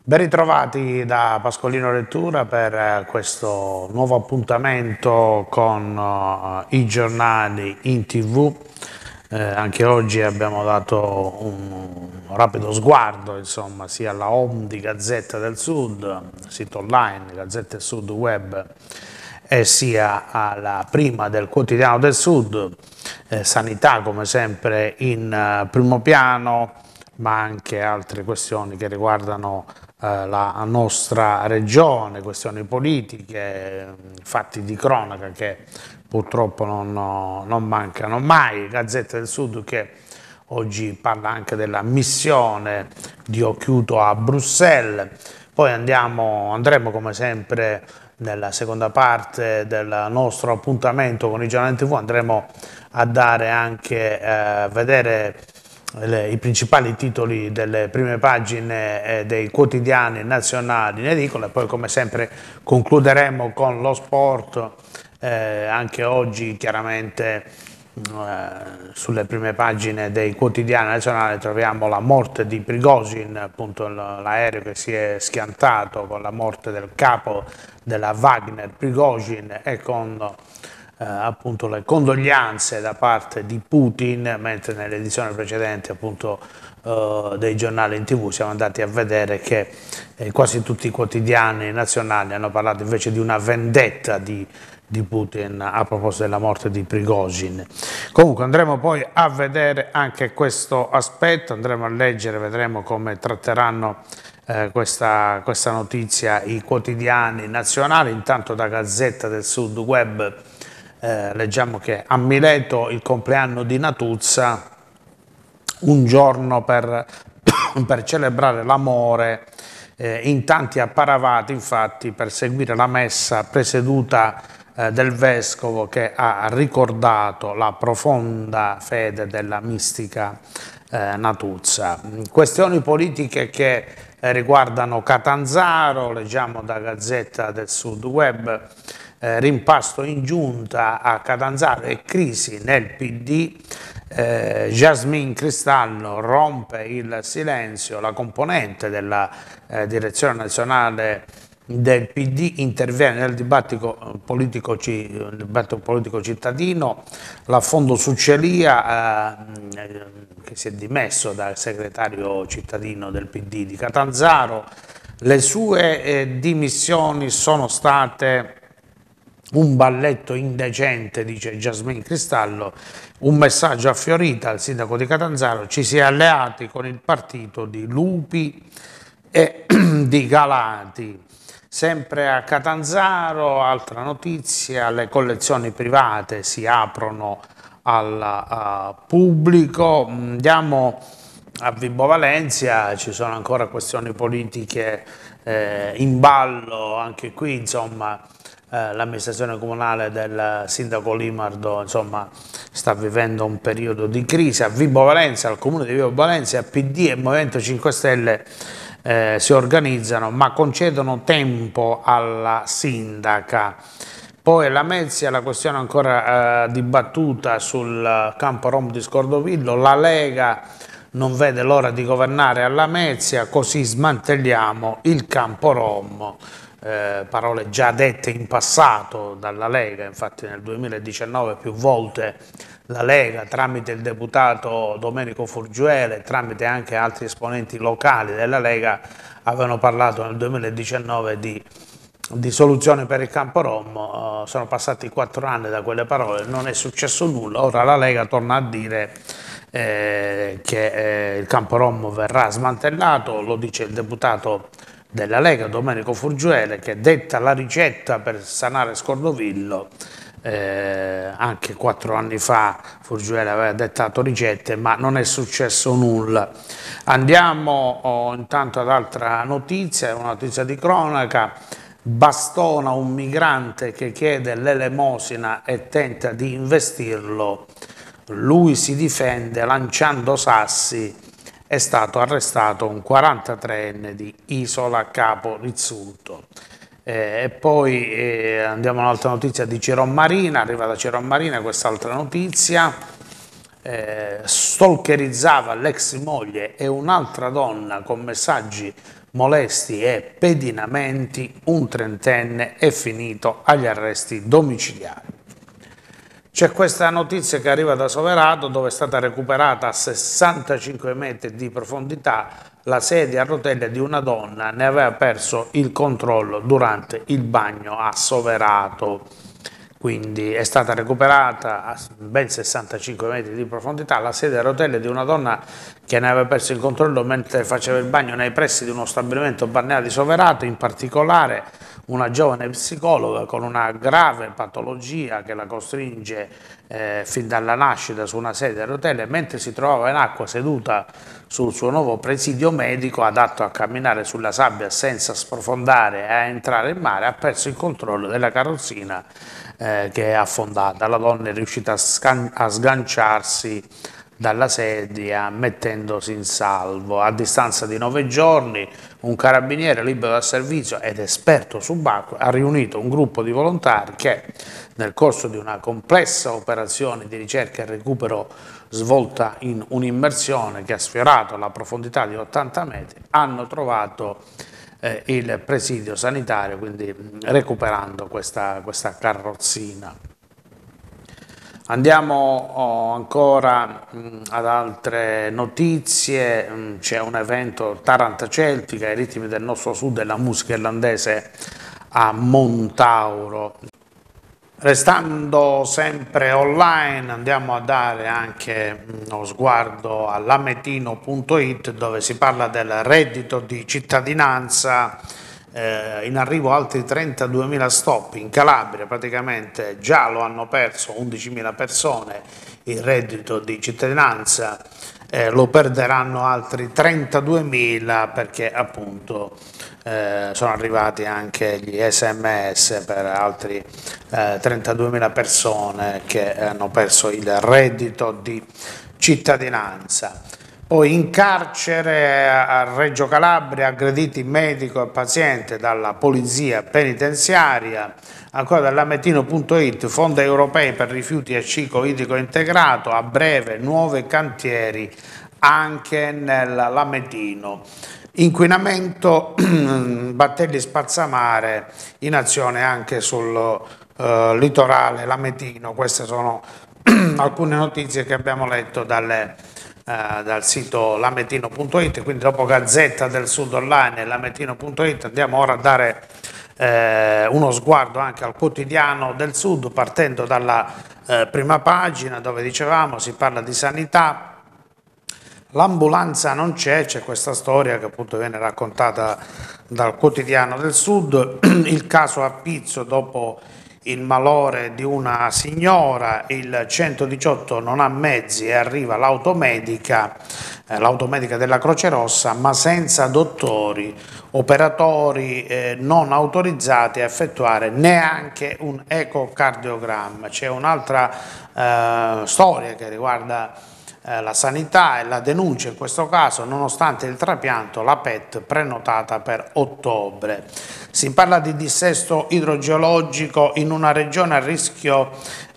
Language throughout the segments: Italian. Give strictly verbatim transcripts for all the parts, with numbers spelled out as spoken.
Ben ritrovati da Pasqualino Lettura per questo nuovo appuntamento con uh, i giornali in tv. Eh, anche oggi abbiamo dato un rapido sguardo, insomma, sia alla home di Gazzetta del Sud, sito online, Gazzetta del Sud web, e sia alla prima del Quotidiano del Sud, eh, sanità come sempre in uh, primo piano, ma anche altre questioni che riguardano eh, la nostra regione, questioni politiche, fatti di cronaca che purtroppo non, non mancano mai. Gazzetta del Sud che oggi parla anche della missione di Occhiuto a Bruxelles. Poi andiamo, andremo come sempre nella seconda parte del nostro appuntamento con i giornali in tv, andremo a dare anche, eh, vedere Le, i principali titoli delle prime pagine eh, dei quotidiani nazionali in edicola, e poi come sempre concluderemo con lo sport. Eh, anche oggi chiaramente eh, sulle prime pagine dei quotidiani nazionali troviamo la morte di Prigozhin, appunto l'aereo che si è schiantato con la morte del capo della Wagner Prigozhin, e con Eh, appunto le condoglianze da parte di Putin, mentre nell'edizione precedente appunto eh, dei giornali in tv siamo andati a vedere che eh, quasi tutti i quotidiani nazionali hanno parlato invece di una vendetta di, di Putin a proposito della morte di Prigozhin. Comunque andremo poi a vedere anche questo aspetto, andremo a leggere, vedremo come tratteranno eh, questa, questa notizia i quotidiani nazionali. Intanto da Gazzetta del Sud web Eh, leggiamo che a Mileto il compleanno di Natuzza, un giorno per, per celebrare l'amore, eh, in tanti apparavati infatti per seguire la messa presieduta eh, del vescovo, che ha ricordato la profonda fede della mistica eh, Natuzza. Questioni politiche che eh, riguardano Catanzaro, leggiamo da Gazzetta del Sud web. Eh, rimpasto in giunta a Catanzaro e crisi nel P D, eh, Jasmin Cristallo rompe il silenzio, la componente della eh, direzione nazionale del P D interviene nel dibattito politico, nel dibattito politico cittadino. L'affondo Succelia, eh, che si è dimesso dal segretario cittadino del P D di Catanzaro, le sue eh, dimissioni sono state un balletto indecente, dice Jasmin Cristallo, un messaggio a Fiorita, al sindaco di Catanzaro: ci si è alleati con il partito di Lupi e di Galati. Sempre a Catanzaro, altra notizia, le collezioni private si aprono al uh, pubblico. Andiamo a Vibo Valentia, ci sono ancora questioni politiche eh, in ballo, anche qui insomma. Eh, l'amministrazione comunale del sindaco Limardo insomma, sta vivendo un periodo di crisi. A Vibo Valentia, al comune di Vibo Valentia, P D e Movimento cinque Stelle eh, si organizzano ma concedono tempo alla sindaca. Poi la Lamezia, la questione ancora eh, dibattuta sul campo rom di Scordovillo, la Lega non vede l'ora di governare a Lamezia, così smantelliamo il campo rom. Eh, parole già dette in passato dalla Lega, infatti nel duemiladiciannove più volte la Lega, tramite il deputato Domenico Furgiuele, tramite anche altri esponenti locali della Lega, avevano parlato nel duemiladiciannove di, di soluzione per il campo rom. Uh, sono passati quattro anni da quelle parole, non è successo nulla. Ora la Lega torna a dire eh, che eh, il campo rom verrà smantellato, lo dice il deputato della Lega Domenico Furgiuele, che detta la ricetta per sanare Scordovillo. Eh, anche quattro anni fa Furgiuele aveva dettato ricette, ma non è successo nulla. Andiamo oh, intanto ad altra notizia, una notizia di cronaca. Bastona un migrante che chiede l'elemosina e tenta di investirlo, lui si difende lanciando sassi. È stato arrestato un quarantatreenne di Isola Capo Rizzuto. Eh, e poi eh, andiamo a un'altra notizia di Ciron Marina, arriva da Ciron Marina quest'altra notizia. Eh, stalkerizzava l'ex moglie e un'altra donna con messaggi molesti e pedinamenti, un trentenne è finito agli arresti domiciliari. C'è questa notizia che arriva da Soverato, dove è stata recuperata a sessantacinque metri di profondità la sedia a rotelle di una donna, ne aveva perso il controllo durante il bagno a Soverato. Quindi è stata recuperata a ben sessantacinque metri di profondità la sedia a rotelle di una donna che ne aveva perso il controllo mentre faceva il bagno nei pressi di uno stabilimento balneare di Soverato, in particolare una giovane psicologa con una grave patologia che la costringe eh, fin dalla nascita su una sedia a rotelle, mentre si trovava in acqua seduta sul suo nuovo presidio medico adatto a camminare sulla sabbia senza sprofondare e a entrare in mare, ha perso il controllo della carrozzina eh, che è affondata. La donna è riuscita a, sgan a sganciarsi dalla sedia mettendosi in salvo. A distanza di nove giorni un carabiniere libero dal servizio ed esperto subacqueo ha riunito un gruppo di volontari che nel corso di una complessa operazione di ricerca e recupero svolta in un'immersione che ha sfiorato la profondità di ottanta metri hanno trovato eh, il presidio sanitario, quindi recuperando questa, questa carrozzina. Andiamo oh, ancora mh, ad altre notizie. C'è un evento Taranta Celtica, i ritmi del nostro sud e la musica irlandese a Montauro. Restando sempre online, andiamo a dare anche uno sguardo all'ametino punto it, dove si parla del reddito di cittadinanza. Eh, in arrivo altri trentaduemila stop in Calabria, praticamente già lo hanno perso undicimila persone il reddito di cittadinanza, eh, lo perderanno altri trentaduemila perché appunto eh, sono arrivati anche gli sms per altri eh, trentaduemila persone che hanno perso il reddito di cittadinanza. Poi in carcere a Reggio Calabria, aggrediti medico e paziente dalla polizia penitenziaria. Ancora dall'ametino punto it, fondi europei per rifiuti e ciclo idrico integrato, a breve nuovi cantieri anche nell'Ametino. Inquinamento, battelli spazzamare in azione anche sul uh, litorale lametino. Queste sono alcune notizie che abbiamo letto dalle Uh, dal sito lametino punto it, quindi dopo Gazzetta del Sud Online e lametino punto it andiamo ora a dare eh, uno sguardo anche al Quotidiano del Sud, partendo dalla eh, prima pagina, dove dicevamo si parla di sanità. L'ambulanza non c'è, c'è questa storia che appunto viene raccontata dal Quotidiano del Sud, il caso a Pizzo dopo il malore di una signora, il centodiciotto non ha mezzi e arriva l'automedica, eh, l'automedica della Croce Rossa, ma senza dottori, operatori eh, non autorizzati a effettuare neanche un ecocardiogramma. C'è un'altra eh, storia che riguarda eh, la sanità e la denuncia in questo caso, nonostante il trapianto, la P E T prenotata per ottobre. Si parla di dissesto idrogeologico in una regione a rischio,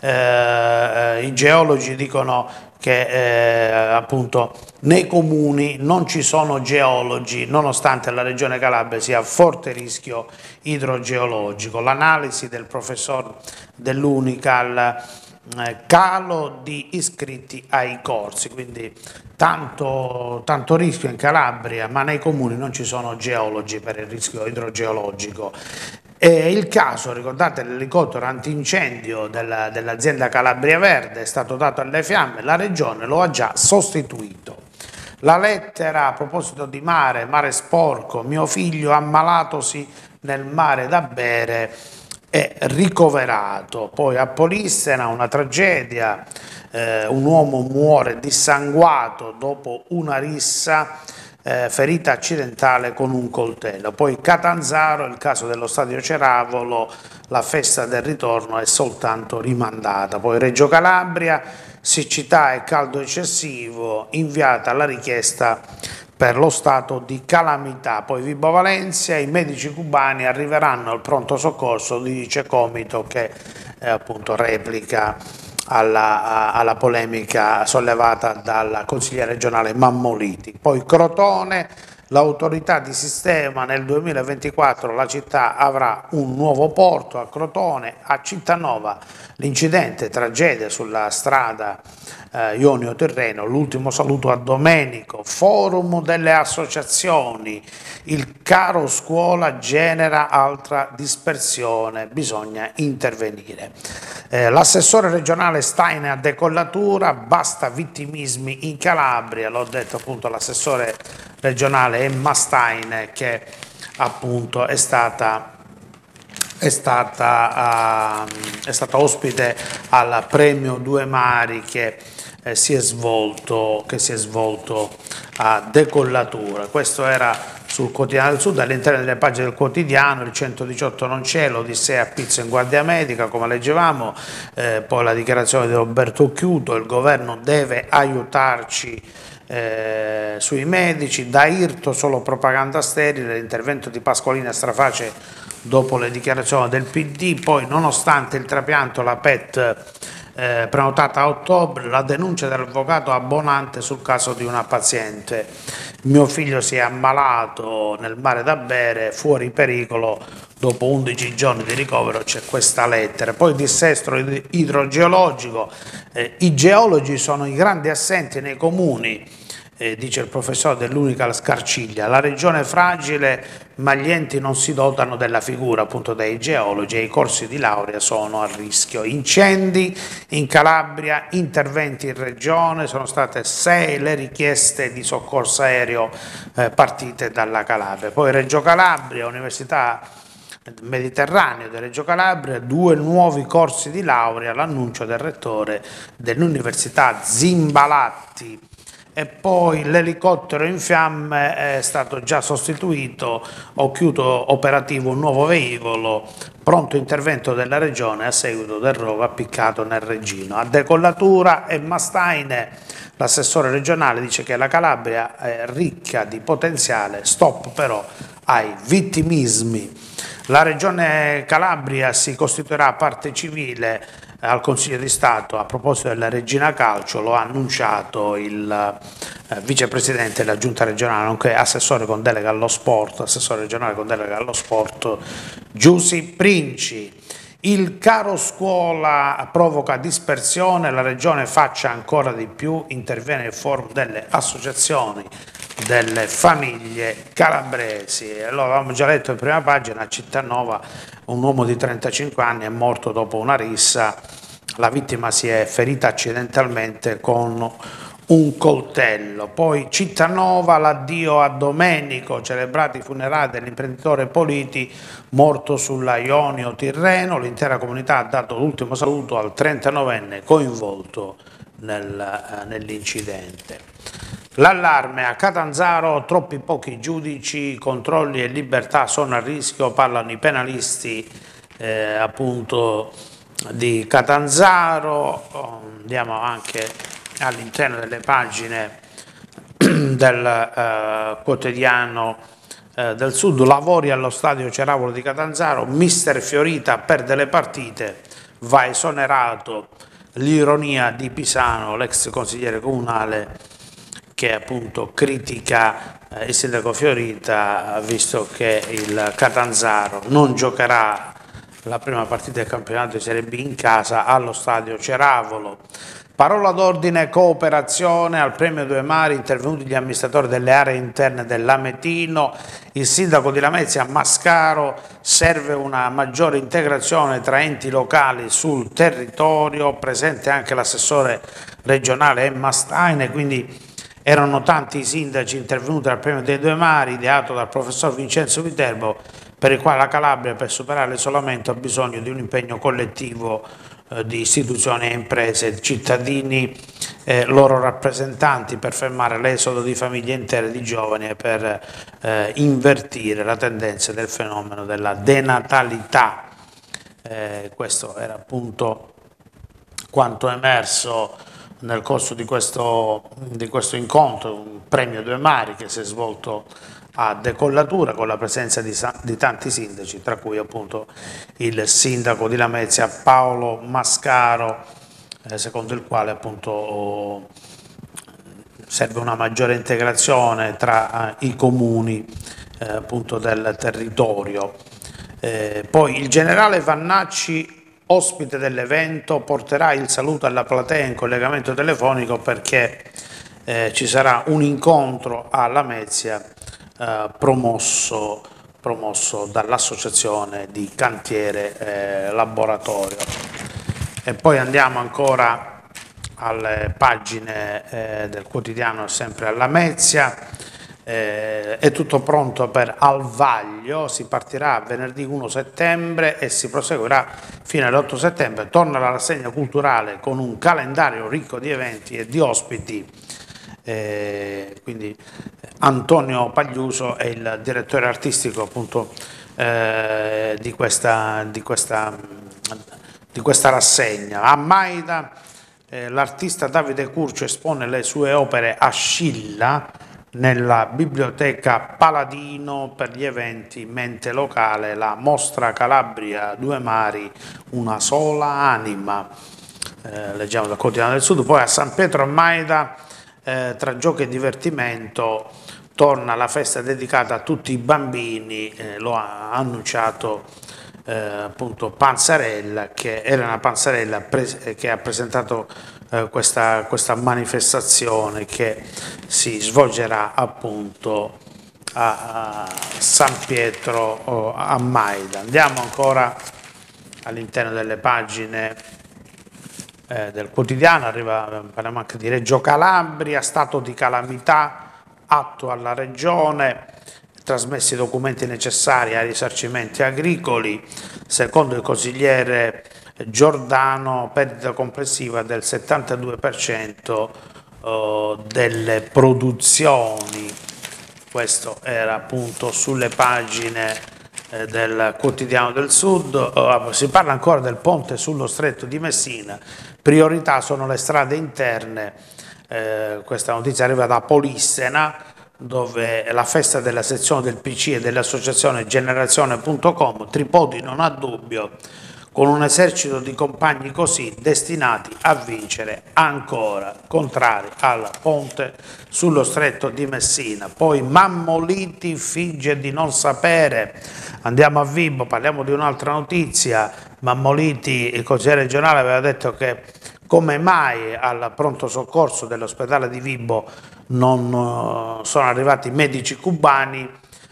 eh, i geologi dicono che eh, appunto nei comuni non ci sono geologi, nonostante la regione Calabria sia a forte rischio idrogeologico. L'analisi del professor dell'Unical, eh, calo di iscritti ai corsi, quindi tanto, tanto rischio in Calabria, ma nei comuni non ci sono geologi per il rischio idrogeologico. E il caso, ricordate, l'elicottero antincendio dell'azienda Calabria Verde è stato dato alle fiamme, la regione lo ha già sostituito. La lettera a proposito di mare, mare sporco, mio figlio ammalatosi nel mare da bere è ricoverato. Poi a Polissena una tragedia, eh, un uomo muore dissanguato dopo una rissa, eh, ferita accidentale con un coltello. Poi Catanzaro, il caso dello stadio Ceravolo, la festa del ritorno è soltanto rimandata. Poi Reggio Calabria, siccità e caldo eccessivo, inviata la richiesta per lo stato di calamità. Poi Vibo Valencia, i medici cubani arriveranno al pronto soccorso, dice Comito, che eh, appunto replica alla, alla polemica sollevata dal consigliere regionale Mammoliti. Poi Crotone, l'autorità di sistema. Nel duemilaventiquattro la città avrà un nuovo porto a Crotone. A Cittanova l'incidente, tragedia sulla strada eh, Ionio-Tirreno. L'ultimo saluto a Domenico. Forum delle associazioni, il caro scuola genera altra dispersione, bisogna intervenire. Eh, l'assessore regionale Stein a decollatura, basta vittimismi in Calabria, l'ho detto appunto l'assessore regionale Emma Stein, che appunto è stata È stata, uh, è stata ospite al premio Due Mari che, eh, si, è svolto, che si è svolto a decollatura. Questo era sul Quotidiano del Sud. All'interno delle pagine del quotidiano: il centodiciotto non c'è, l'Odissea a Pizzo in guardia medica, come leggevamo, eh, poi la dichiarazione di Roberto Occhiuto: il governo deve aiutarci eh, sui medici, da Irto solo propaganda sterile, l'intervento di Pasqualini a straface dopo le dichiarazioni del P D. Poi, nonostante il trapianto, la P E T eh, prenotata a ottobre, la denuncia dell'avvocato Abbonante sul caso di una paziente: mio figlio si è ammalato nel mare da bere, fuori pericolo, dopo undici giorni di ricovero c'è questa lettera. Poi dissesto idrogeologico, eh, i geologi sono i grandi assenti nei comuni. Eh, dice il professore dell'Unical Scarciglia, la regione è fragile ma gli enti non si dotano della figura appunto dei geologi e i corsi di laurea sono a rischio. Incendi in Calabria, interventi in regione, sono state sei le richieste di soccorso aereo eh, partite dalla Calabria. Poi Reggio Calabria, Università Mediterraneo di Reggio Calabria, due nuovi corsi di laurea, l'annuncio del rettore dell'Università Zimbalatti. E poi l'elicottero in fiamme è stato già sostituito, ho chiuso operativo un nuovo velivolo, pronto intervento della regione a seguito del rogo appiccato nel Reggino. A decollatura Emma Stein, l'assessore regionale, dice che la Calabria è ricca di potenziale, stop però ai vittimismi. La regione Calabria si costituirà parte civile al Consiglio di Stato a proposito della Regina Calcio, lo ha annunciato il eh, vicepresidente della giunta regionale, nonché assessore con delega allo sport, assessore regionale con delega allo sport, Giussi Princi. Il caro scuola provoca dispersione, la regione faccia ancora di più, interviene il forum delle associazioni delle famiglie calabresi. Lo avevamo già letto in prima pagina. A Cittanova un uomo di trentacinque anni è morto dopo una rissa, la vittima si è ferita accidentalmente con un coltello. Poi Cittanova, l'addio a Domenico, celebrati i funerali dell'imprenditore Politi morto sulla Ionio Tirreno, l'intera comunità ha dato l'ultimo saluto al trentanovenne coinvolto nel, eh, nell'incidente. L'allarme a Catanzaro, troppi pochi giudici, controlli e libertà sono a rischio, parlano i penalisti eh, appunto di Catanzaro. Andiamo anche all'interno delle pagine del eh, quotidiano eh, del Sud. Lavori allo stadio Ceravolo di Catanzaro, mister Fiorita perde le partite, va esonerato. L'ironia di Pisano, l'ex consigliere comunale, che appunto critica eh, il sindaco Fiorita, visto che il Catanzaro non giocherà la prima partita del campionato di Serie B in casa allo stadio Ceravolo. Parola d'ordine cooperazione, al premio Due Mari intervenuti gli amministratori delle aree interne dell'Ametino, il sindaco di Lamezia Mascaro, serve una maggiore integrazione tra enti locali sul territorio, presente anche l'assessore regionale Emma Stein. Quindi erano tanti i sindaci intervenuti al premio dei Due Mari, ideato dal professor Vincenzo Viterbo, per il quale la Calabria, per superare l'isolamento, ha bisogno di un impegno collettivo eh, di istituzioni e imprese, cittadini, eh, loro rappresentanti, per fermare l'esodo di famiglie intere di giovani e per eh, invertire la tendenza del fenomeno della denatalità. Eh, questo era appunto quanto emerso nel corso di questo, di questo incontro, un premio Due Mari che si è svolto a decollatura con la presenza di, di tanti sindaci, tra cui appunto il sindaco di Lamezia Paolo Mascaro, eh, secondo il quale appunto oh, serve una maggiore integrazione tra eh, i comuni eh, appunto del territorio. Eh, poi il generale Vannacci, ospite dell'evento, porterà il saluto alla platea in collegamento telefonico perché eh, ci sarà un incontro a Lamezia eh, promosso, promosso dall'associazione di cantiere eh, laboratorio. E poi andiamo ancora alle pagine eh, del quotidiano sempre a Lamezia. Eh, è tutto pronto per Al Vaglio, si partirà venerdì primo settembre e si proseguirà fino all'otto settembre. Torna la rassegna culturale con un calendario ricco di eventi e di ospiti. Eh, quindi Antonio Pagliuso è il direttore artistico appunto eh, di, questa, di, questa, di questa rassegna. A Maida eh, l'artista Davide Curcio espone le sue opere a Scilla nella biblioteca Paladino per gli eventi Mente Locale, la Mostra Calabria Due Mari, una sola anima. Eh, leggiamo dal Quotidiano del Sud. Poi a San Pietro a Maida, eh, tra giochi e divertimento, torna la festa dedicata a tutti i bambini, eh, lo ha annunciato eh, appunto Panzarella, che Elena Panzarella che ha presentato eh, questa, questa manifestazione che si svolgerà appunto a, a San Pietro oh, a Maida. Andiamo ancora all'interno delle pagine eh, del quotidiano, arriva, parliamo anche di Reggio Calabria, stato di calamità, atto alla regione, trasmessi i documenti necessari ai risarcimenti agricoli, secondo il consigliere Giordano perdita complessiva del settantadue per cento eh, delle produzioni. Questo era appunto sulle pagine eh, del Quotidiano del Sud. Eh, si parla ancora del ponte sullo Stretto di Messina, priorità sono le strade interne. Eh, questa notizia arriva da Polissena, dove la festa della sezione del P C e dell'associazione generazione punto com, Tripodi non ha dubbio, con un esercito di compagni così destinati a vincere ancora, contrari al ponte sullo Stretto di Messina. Poi Mammoliti finge di non sapere. Andiamo a Vibo, parliamo di un'altra notizia. Mammoliti, il consigliere regionale, aveva detto che come mai al pronto soccorso dell'ospedale di Vibo non sono arrivati medici cubani,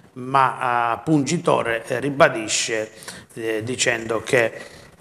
ma Pungitore ribadisce eh, dicendo che,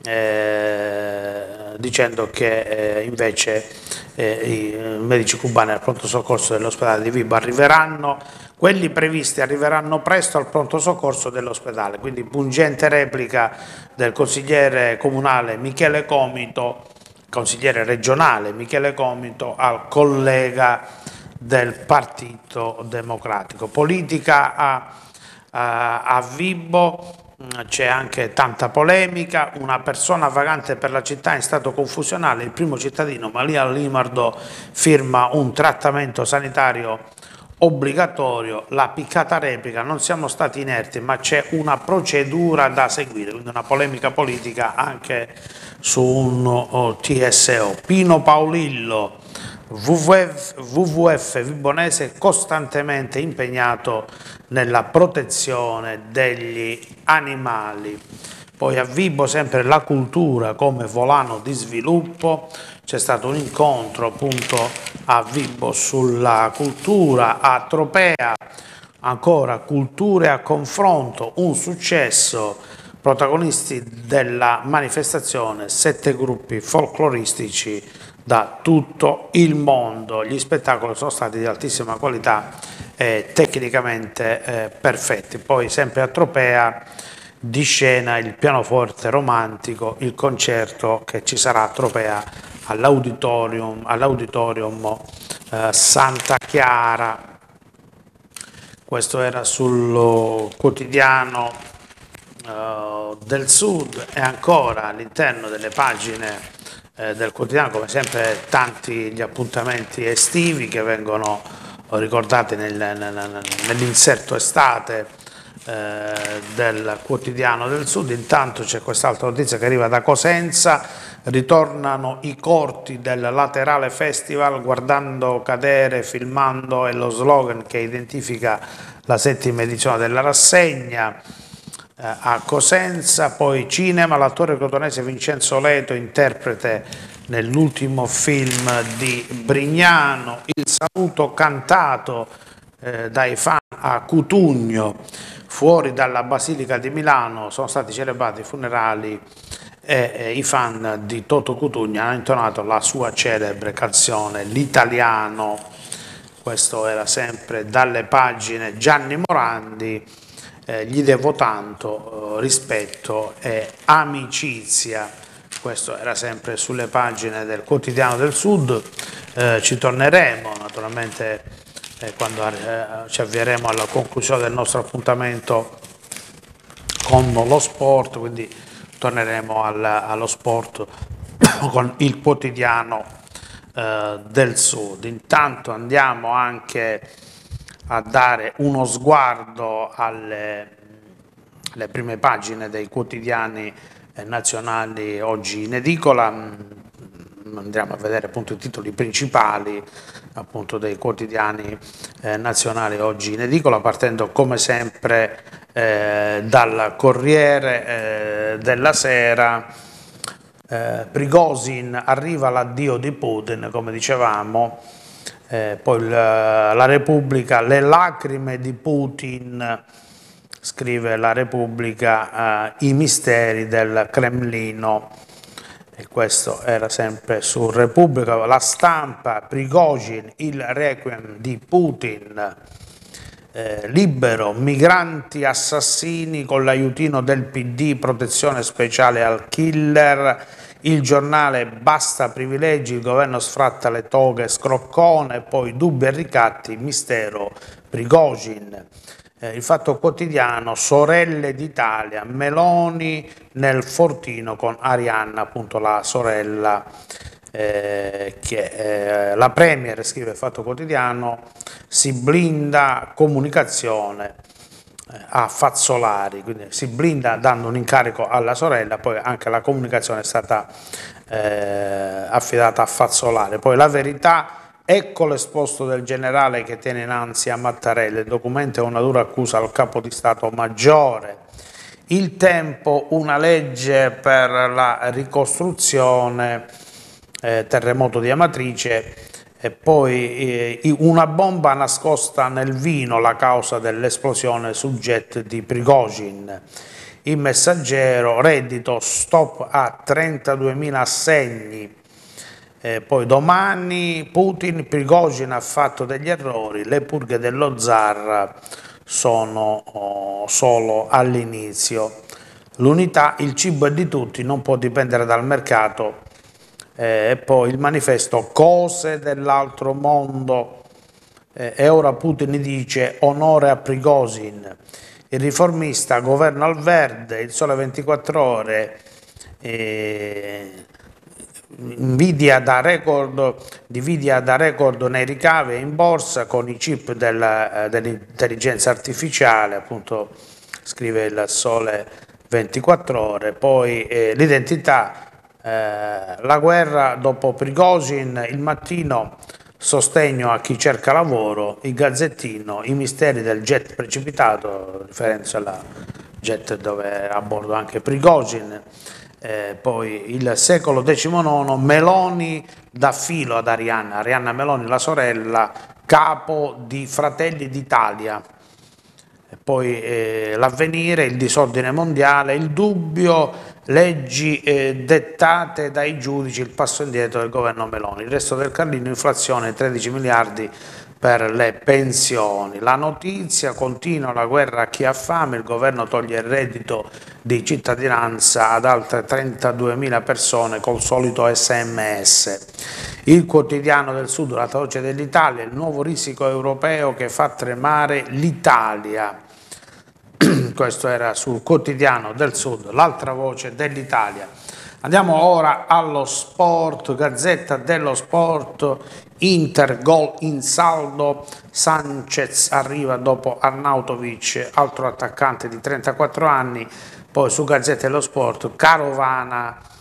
eh, dicendo che eh, invece eh, i medici cubani al pronto soccorso dell'ospedale di Vibo arriveranno, quelli previsti arriveranno presto al pronto soccorso dell'ospedale. Quindi pungente replica del consigliere comunale Michele Comito, consigliere regionale Michele Comito al collega del Partito Democratico. Politica a, a, a Vibo, c'è anche tanta polemica, una persona vagante per la città in stato confusionale, il primo cittadino Malia Limardo firma un trattamento sanitario obbligatorio, la piccata replica, non siamo stati inerti ma c'è una procedura da seguire, quindi una polemica politica anche su un oh, T S O. Pino Paolillo, W W F, W W F Vibonese costantemente impegnato nella protezione degli animali. Poi a Vibo sempre la cultura come volano di sviluppo, c'è stato un incontro appunto a Vibo sulla cultura, a Tropea ancora culture a confronto, un successo, protagonisti della manifestazione sette gruppi folcloristici da tutto il mondo. Gli spettacoli sono stati di altissima qualità e tecnicamente eh, perfetti. Poi sempre a Tropea di scena il pianoforte romantico, il concerto che ci sarà a Tropea all'auditorium all'auditorium eh, Santa Chiara. Questo era sul quotidiano eh, del Sud. E ancora all'interno delle pagine eh, del quotidiano, come sempre, tanti gli appuntamenti estivi che vengono ricordati nel, nel, nell'inserto estate eh, del quotidiano del Sud. Intanto c'è quest'altra notizia che arriva da Cosenza, ritornano i corti del Laterale Festival, guardando cadere, filmando, è lo slogan che identifica la settima edizione della rassegna. Eh, a Cosenza, poi cinema, l'attore cotonese Vincenzo Leto, interprete nell'ultimo film di Brignano, il saluto cantato eh, dai fan a Cutugno, fuori dalla Basilica di Milano, sono stati celebrati i funerali e eh, i fan di Toto Cutugno hanno intonato la sua celebre canzone L'Italiano. Questo era sempre dalle pagine Gianni Morandi, eh, gli devo tanto, eh, rispetto e amicizia. Questo era sempre sulle pagine del Quotidiano del Sud. Eh, ci torneremo naturalmente eh, quando eh, ci avvieremo alla conclusione del nostro appuntamento con lo sport, quindi torneremo al, allo sport con il Quotidiano eh, del Sud. Intanto andiamo anche a dare uno sguardo alle, alle prime pagine dei quotidiani eh, nazionali oggi in edicola. Andiamo a vedere appunto i titoli principali appunto dei quotidiani eh, nazionali oggi in edicola, partendo come sempre eh, dal Corriere eh, della Sera. eh, Prigozhin, arriva l'addio di Putin, come dicevamo. Eh, poi il, la Repubblica, le lacrime di Putin, scrive la Repubblica, eh, i misteri del Cremlino, e questo era sempre su Repubblica. La Stampa, Prigozhin, il requiem di Putin, eh, Libero, migranti assassini con l'aiutino del P D, protezione speciale al killer. Il Giornale, basta privilegi, il governo sfratta le toghe Scroccone, poi dubbi e ricatti, mistero Prigozhin. Eh, il Fatto Quotidiano, sorelle d'Italia, Meloni nel fortino con Arianna, appunto la sorella eh, che eh, la Premier, scrive il Fatto Quotidiano, si blinda comunicazione a Fazzolari, quindi si blinda dando un incarico alla sorella, poi anche la comunicazione è stata eh, affidata a Fazzolari. Poi La Verità, ecco l'esposto del generale che tiene in ansia Mattarella, il documento è una dura accusa al capo di Stato Maggiore. Il Tempo, una legge per la ricostruzione, eh, terremoto di Amatrice. E poi eh, una bomba nascosta nel vino, la causa dell'esplosione sul jet di Prigozhin. Il Messaggero, reddito, stop a trentaduemila assegni. Eh, poi Domani, Putin, Prigozhin ha fatto degli errori, le purghe dello zar sono oh, solo all'inizio. L'Unità, il cibo è di tutti, non può dipendere dal mercato. E poi il Manifesto, cose dell'altro mondo, eh, e ora Putin dice onore a Prigozhin. Il Riformista, governo al verde. Il Sole ventiquattro Ore, eh, Nvidia da record, Nvidia da record nei ricavi in borsa con i chip del, eh, dell'intelligenza artificiale, appunto scrive il Sole ventiquattro Ore. Poi eh, l'Identità, Eh, la guerra dopo Prigozhin, Il Mattino, sostegno a chi cerca lavoro, Il Gazzettino, i misteri del jet precipitato, riferenza alla jet dove era a bordo anche Prigozhin. Eh, poi Il Secolo diciannove, Meloni dà filo ad Arianna, Arianna Meloni, la sorella, capo di Fratelli d'Italia. E poi eh, L'Avvenire, il disordine mondiale, Il Dubbio, leggi eh, dettate dai giudici, il passo indietro del governo Meloni. Il resto del Carlino, inflazione, tredici miliardi per le pensioni. La Notizia, continua la guerra a chi ha fame, il governo toglie il reddito di cittadinanza ad altre trentaduemila persone col solito sms. Il Quotidiano del Sud, la voce dell'Italia, il nuovo risico europeo che fa tremare l'Italia. Questo era sul Quotidiano del Sud, l'altra voce dell'Italia. Andiamo ora allo sport, Gazzetta dello Sport, Inter, gol in saldo, Sanchez arriva dopo Arnautovic, altro attaccante di trentaquattro anni. Poi su Gazzetta dello Sport, Carovana,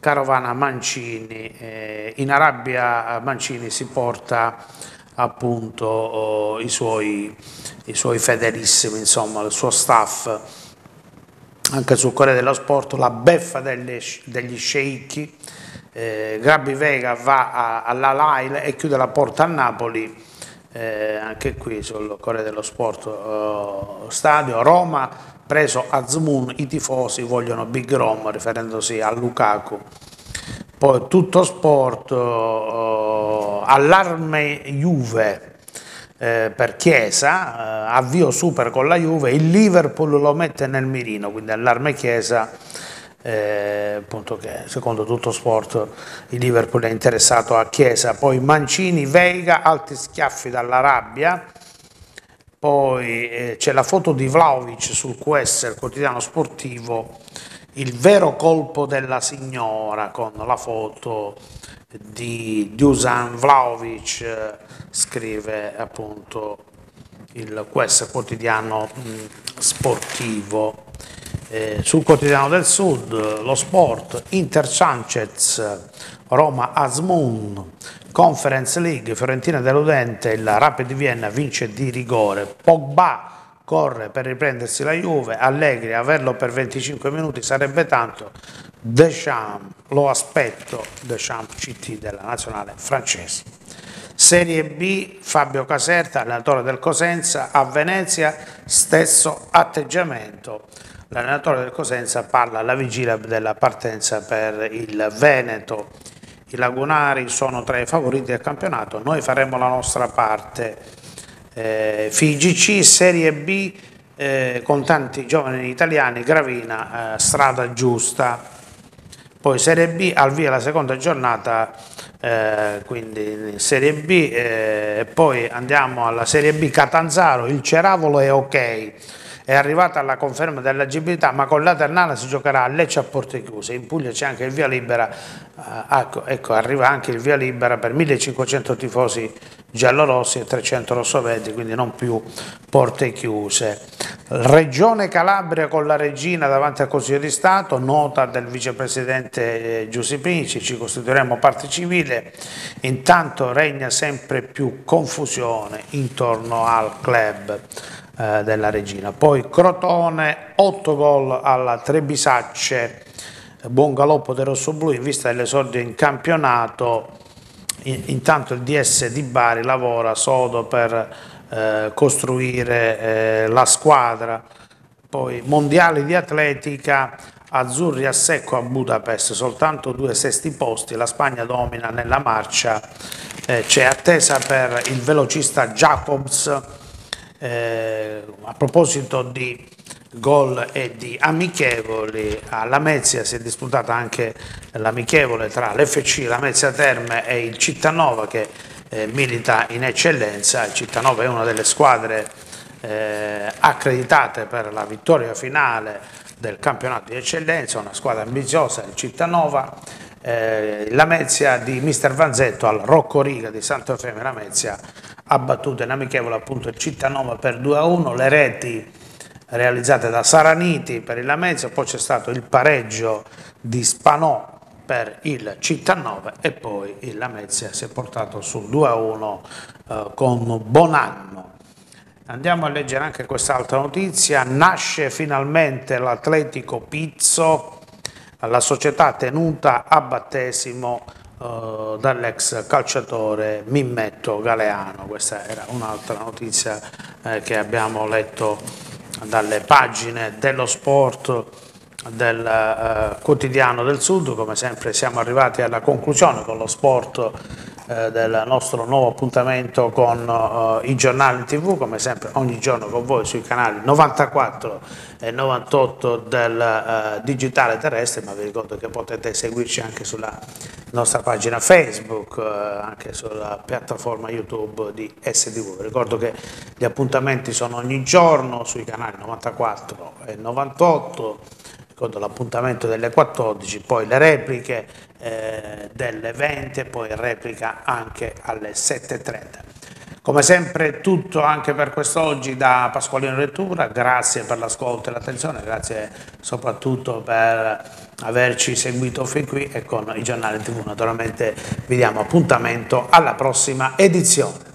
carovana Mancini. Eh, in Arabia Mancini si porta appunto oh, i, suoi, i suoi fedelissimi, insomma, il suo staff. Anche sul Corriere dello Sport la beffa delle, degli sceicchi. eh, Gabi Vega va all'Al-Ahly e chiude la porta a Napoli. Eh, anche qui sul Corriere dello Sport eh, stadio. Roma preso Azmoun, i tifosi vogliono Big Rom, riferendosi a Lukaku. Poi Tutto Sport, eh, allarme Juve eh, per Chiesa, eh, avvio super con la Juve, il Liverpool lo mette nel mirino, quindi allarme Chiesa, eh, appunto che secondo Tutto Sport il Liverpool è interessato a Chiesa. Poi Mancini, Veiga, alti schiaffi dalla rabbia. Poi eh, c'è la foto di Vlahovic sul Q S, il quotidiano sportivo, il vero colpo della signora, con la foto di Dusan Vlahovic, eh, scrive appunto il Q S, quotidiano mh, sportivo. Eh, sul quotidiano del Sud, lo Sport, Inter Sanchez, Roma Azmoun, Conference League, Fiorentina deludente, il Rapid Vienna vince di rigore, Pogba corre per riprendersi la Juve, Allegri averlo per venticinque minuti sarebbe tanto, Deschamps lo aspetto, Deschamps C T della nazionale francese. Serie B, Fabio Caserta, allenatore del Cosenza, a Venezia stesso atteggiamento. L'allenatore del Cosenza parla alla vigilia della partenza per il Veneto. I lagunari sono tra i favoriti del campionato, noi faremo la nostra parte. Eh, F I G C, Serie B, eh, con tanti giovani italiani, Gravina, eh, strada giusta. Poi Serie B, al via la seconda giornata, eh, quindi Serie B, e eh, poi andiamo alla Serie B Catanzaro, il Ceravolo è ok. È arrivata alla conferma dell'agibilità, ma con la Ternana si giocherà a Lecce a porte chiuse. In Puglia c'è anche il via libera, eh, ecco, ecco, arriva anche il via libera per millecinquecento tifosi giallorossi e trecento rossoverdi, quindi non più porte chiuse. Regione Calabria con la regina davanti al Consiglio di Stato, nota del vicepresidente Giuseppinici, ci costituiremo parte civile. Intanto regna sempre più confusione intorno al club della regina. Poi Crotone, otto gol alla Trebisacce, buon galoppo del rossoblù in vista dell'esordio in campionato. Intanto il D S di Bari lavora sodo per eh, costruire eh, la squadra. Poi mondiali di atletica, azzurri a secco a Budapest, soltanto due sesti posti, la Spagna domina nella marcia, eh, c'è attesa per il velocista Jacobs. Eh, a proposito di gol e di amichevoli, a Lamezia si è disputata anche l'amichevole tra l'F C Lamezia Terme e il Cittanova, che eh, milita in eccellenza. Il Cittanova è una delle squadre eh, accreditate per la vittoria finale del campionato di eccellenza, una squadra ambiziosa, il Cittanova. Eh, Lamezia di mister Vanzetto al Rocco Riga di Sant'Eufemio Lamezia ha battuto in amichevole appunto il Cittanova per due a uno, le reti realizzate da Saraniti per il Lamezia, poi c'è stato il pareggio di Spanò per il Cittanova e poi il Lamezia si è portato sul due a uno eh, con Bonanno. Andiamo a leggere anche quest'altra notizia, nasce finalmente l'Atletico Pizzo, la società tenuta a battesimo uh, dall'ex calciatore Mimmetto Galeano. Questa era un'altra notizia eh, che abbiamo letto dalle pagine dello sport del uh, quotidiano del Sud. Come sempre siamo arrivati alla conclusione con lo sport eh, del nostro nuovo appuntamento con uh, i giornali tivù, come sempre ogni giorno con voi sui canali novantaquattro e novantotto del uh, digitale terrestre, ma vi ricordo che potete seguirci anche sulla nostra pagina Facebook, uh, anche sulla piattaforma YouTube di S D V. Vi ricordo che gli appuntamenti sono ogni giorno sui canali novantaquattro e novantotto, ricordo l'appuntamento delle quattordici, poi le repliche eh, delle venti e poi replica anche alle sette e trenta. Come sempre è tutto anche per quest'oggi da Pasqualino Lettura, grazie per l'ascolto e l'attenzione, grazie soprattutto per averci seguito fin qui e con i giornali tivù naturalmente vi diamo appuntamento alla prossima edizione.